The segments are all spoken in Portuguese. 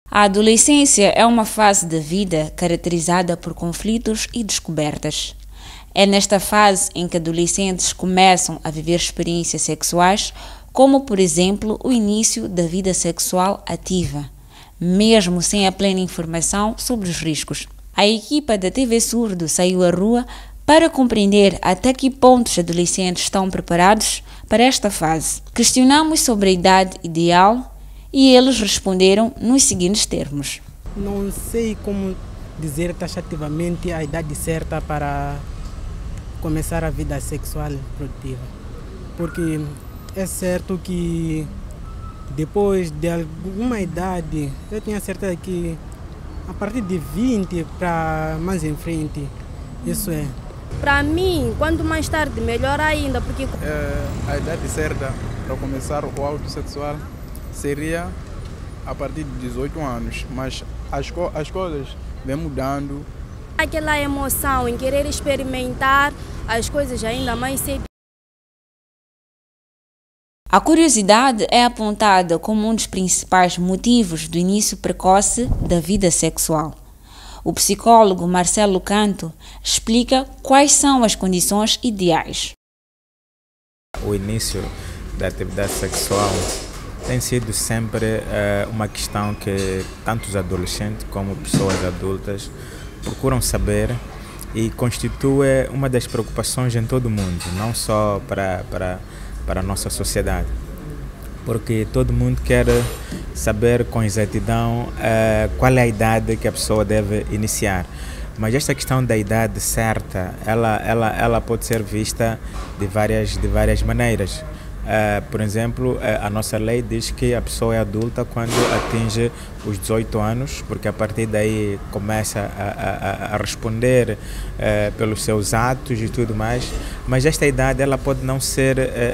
A adolescência é uma fase da vida caracterizada por conflitos e descobertas. É nesta fase em que adolescentes começam a viver experiências sexuais, como, por exemplo, o início da vida sexual ativa, mesmo sem a plena informação sobre os riscos. A equipa da TV Surdo saiu à rua para compreender até que ponto os adolescentes estão preparados para esta fase. Questionamos sobre a idade ideal e eles responderam nos seguintes termos. Não sei como dizer taxativamente a idade certa para começar a vida sexual produtiva, porque é certo que depois de alguma idade, eu tenho a certeza que a partir de 20 para mais em frente, isso é. Para mim, quanto mais tarde, melhor ainda, porque a idade certa para começar o ato sexual seria a partir de 18 anos, mas as coisas vêm mudando. Aquela emoção em querer experimentar as coisas ainda mais cedo. A curiosidade é apontada como um dos principais motivos do início precoce da vida sexual. O psicólogo Marcelo Canto explica quais são as condições ideais. O início da atividade sexual tem sido sempre uma questão que tanto os adolescentes como pessoas adultas procuram saber e constitui uma das preocupações em todo o mundo, não só para a nossa sociedade, porque todo mundo quer saber com exatidão qual é a idade que a pessoa deve iniciar. Mas esta questão da idade certa, ela pode ser vista de várias maneiras. Por exemplo, a nossa lei diz que a pessoa é adulta quando atinge os 18 anos, porque a partir daí começa a responder pelos seus atos e tudo mais. Mas esta idade ela pode não ser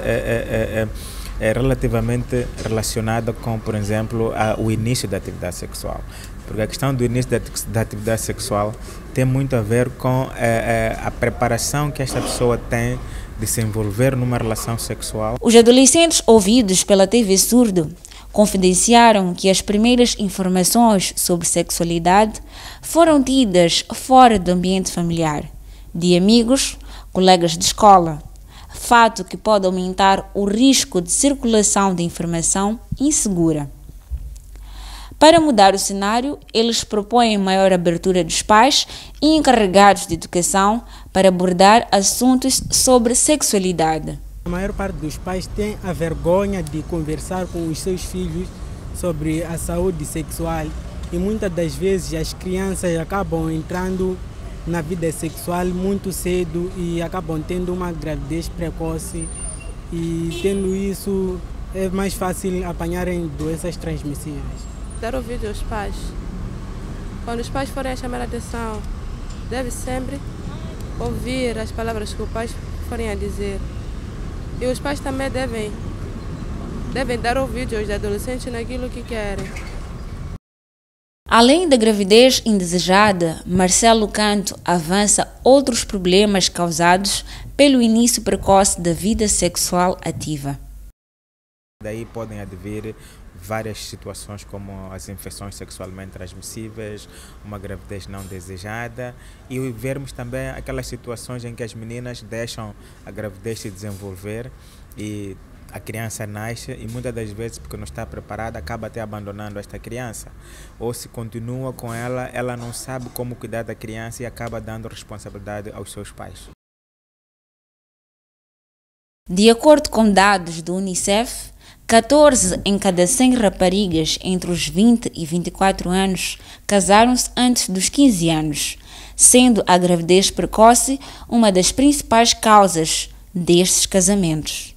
relativamente relacionada com, por exemplo, o início da atividade sexual. Porque a questão do início da atividade sexual tem muito a ver com a preparação que esta pessoa tem de se envolver numa relação sexual. Os adolescentes ouvidos pela TV Surdo confidenciaram que as primeiras informações sobre sexualidade foram tidas fora do ambiente familiar, de amigos, colegas de escola, fato que pode aumentar o risco de circulação de informação insegura. Para mudar o cenário, eles propõem maior abertura dos pais e encarregados de educação para abordar assuntos sobre sexualidade. A maior parte dos pais tem a vergonha de conversar com os seus filhos sobre a saúde sexual e muitas das vezes as crianças acabam entrando na vida sexual muito cedo e acabam tendo uma gravidez precoce, e tendo isso é mais fácil apanharem doenças transmissíveis. Dar ouvido aos pais. Quando os pais forem a chamar a atenção, deve sempre ouvir as palavras que os pais forem a dizer. E os pais também devem dar ouvido aos adolescentes naquilo que querem. Além da gravidez indesejada, Marcelo Canto avança outros problemas causados pelo início precoce da vida sexual ativa. Daí podem advir várias situações como as infecções sexualmente transmissíveis, uma gravidez não desejada, e vermos também aquelas situações em que as meninas deixam a gravidez se desenvolver e a criança nasce e muitas das vezes, porque não está preparada, acaba até abandonando esta criança. Ou se continua com ela, ela não sabe como cuidar da criança e acaba dando responsabilidade aos seus pais. De acordo com dados do Unicef, 14 em cada 100 raparigas entre os 20 e 24 anos casaram-se antes dos 15 anos, sendo a gravidez precoce uma das principais causas destes casamentos.